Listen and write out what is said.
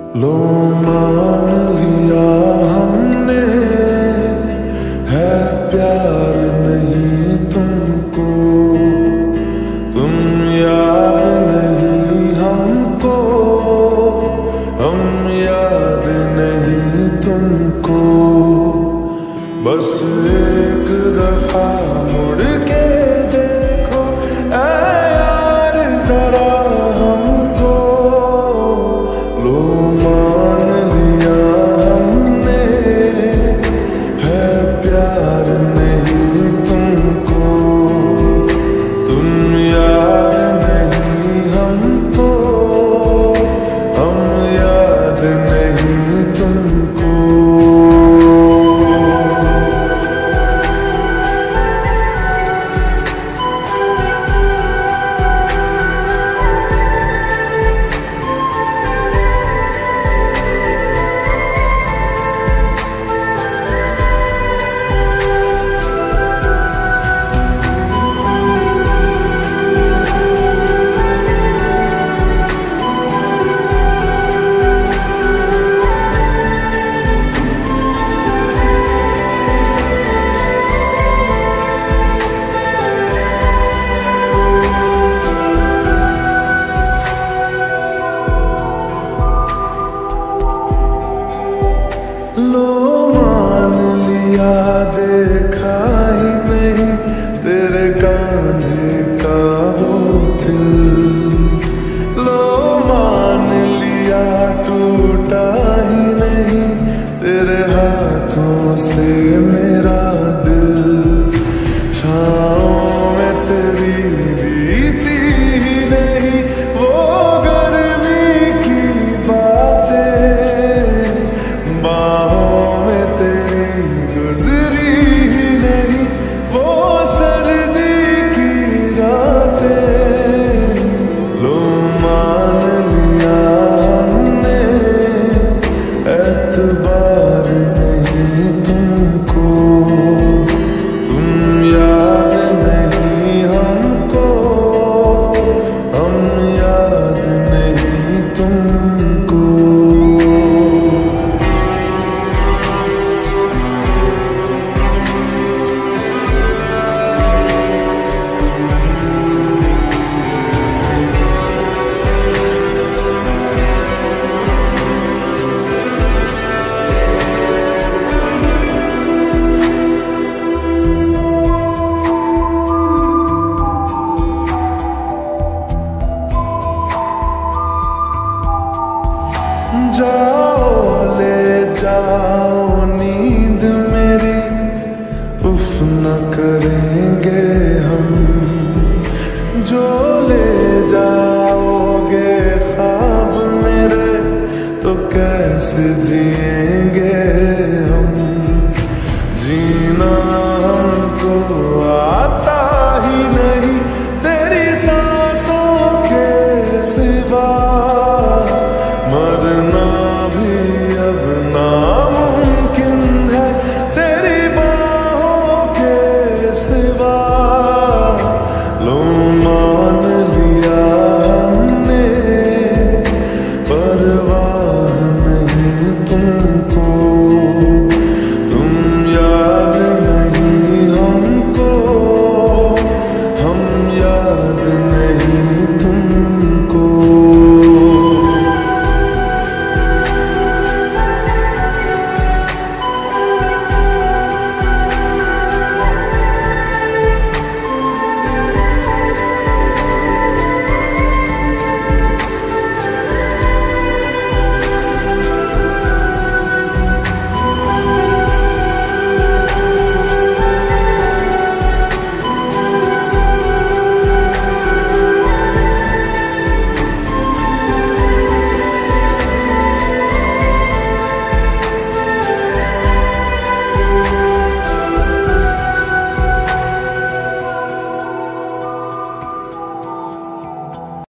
लो मान लिया हमने, है प्यार नहीं तुमको, तुम याद नहीं हमको, हम याद नहीं तुमको। बस एक दफा मुड़ के देखो ऐ यार जरा हमको, लो मान लिया हमने, है प्यार नहीं तुमको, तुम याद नहीं हमको, हम याद नहीं तुमको। लो मान लिया देखा ही नहीं तेरे कांधे का वो दिल, लो मान लिया टूटा ही नहीं तेरे हाथों से मेरा दिल, छाँव में तेरी बीती ही नहीं वो गर्मी की बातें, बाहों में तेरी गुजरी ही नहीं वो सर्दी की रातें। लो मान लिया हमने, एतबार नहीं तुमको, तुम याद नहीं हमको, हम याद नहीं तुमको। जाओ ले जाओ नींद मेरी, उफ न करेंगे हम, जो ले जाओगे ख्वाब मेरे तो कैसे जिएंगे हम।